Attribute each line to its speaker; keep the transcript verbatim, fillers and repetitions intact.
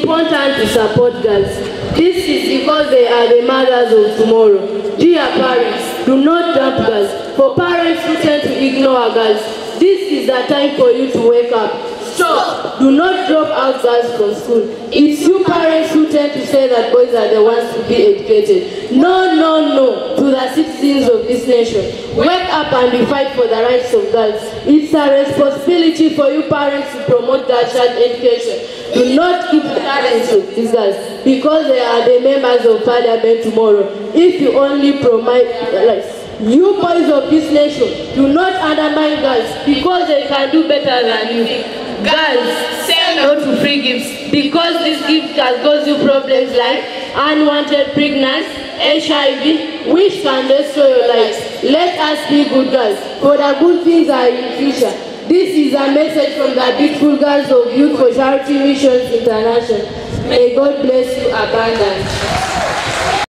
Speaker 1: important to support girls. This is because they are the mothers of tomorrow. Dear parents, do not dump girls. For parents who tend to ignore girls, this is the time for you to wake up. Stop! Do not drop out girls from school. It's you parents who tend to say that boys are the ones to be educated. No, no, no to the citizens of this nation. Wake up and we fight for the rights of girls. It's a responsibility for you parents to promote girl child education. Do not keep the talents of these girls because they are the members of parliament tomorrow. If you only promote rights. You boys of this nation, do not undermine girls because they can do better than you. Girls, say no to free gifts because this gift can cause you problems like unwanted pregnancy, H I V, which can destroy your lives. Let us be good girls, for the good things are in future. This is a message from the beautiful girls of Youth for Charity Missions International. May God bless you abundantly.